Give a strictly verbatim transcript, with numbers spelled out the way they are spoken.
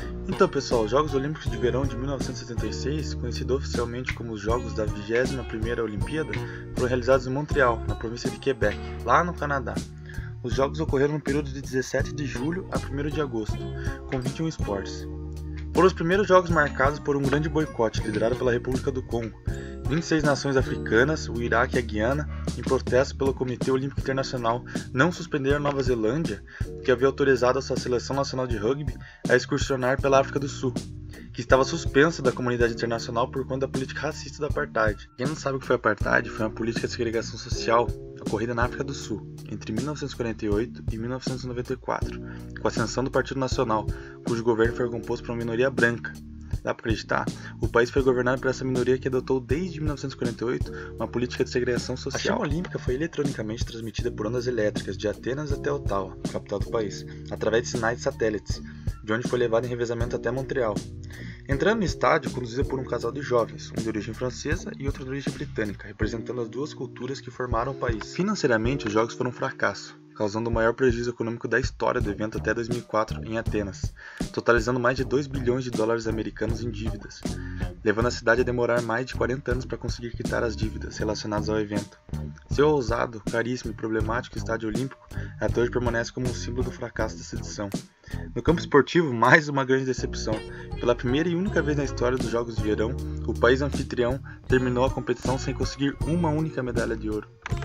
Então, pessoal, os Jogos Olímpicos de Verão de mil novecentos e setenta e seis, conhecidos oficialmente como os Jogos da vigésima primeira Olimpíada, foram realizados em Montreal, na província de Quebec, lá no Canadá. Os Jogos ocorreram no período de dezessete de julho a primeiro de agosto, com vinte e um esportes. Foram os primeiros Jogos marcados por um grande boicote liderado pela República do Congo, vinte e seis nações africanas, o Iraque e a Guiana, em protesto pelo Comitê Olímpico Internacional, não suspenderam a Nova Zelândia, que havia autorizado a sua seleção nacional de rugby a excursionar pela África do Sul, que estava suspensa da comunidade internacional por conta da política racista da Apartheid. Quem não sabe o que foi Apartheid, foi uma política de segregação social ocorrida na África do Sul, entre mil novecentos e quarenta e oito e mil novecentos e noventa e quatro, com a ascensão do Partido Nacional, cujo governo foi composto por uma minoria branca. Dá para acreditar? O país foi governado por essa minoria que adotou desde mil novecentos e quarenta e oito uma política de segregação social. A chama olímpica foi eletronicamente transmitida por ondas elétricas de Atenas até Ottawa, capital do país, através de sinais de satélites, de onde foi levada em revezamento até Montreal. Entrando no estádio, conduzida por um casal de jovens, um de origem francesa e outro de origem britânica, representando as duas culturas que formaram o país. Financeiramente, os jogos foram um fracasso, causando o maior prejuízo econômico da história do evento até dois mil e quatro em Atenas, totalizando mais de dois bilhões de dólares americanos em dívidas, levando a cidade a demorar mais de quarenta anos para conseguir quitar as dívidas relacionadas ao evento. Seu ousado, caríssimo e problemático estádio olímpico até hoje permanece como um símbolo do fracasso dessa edição. No campo esportivo, mais uma grande decepção. Pela primeira e única vez na história dos Jogos de Verão, o país anfitrião terminou a competição sem conseguir uma única medalha de ouro.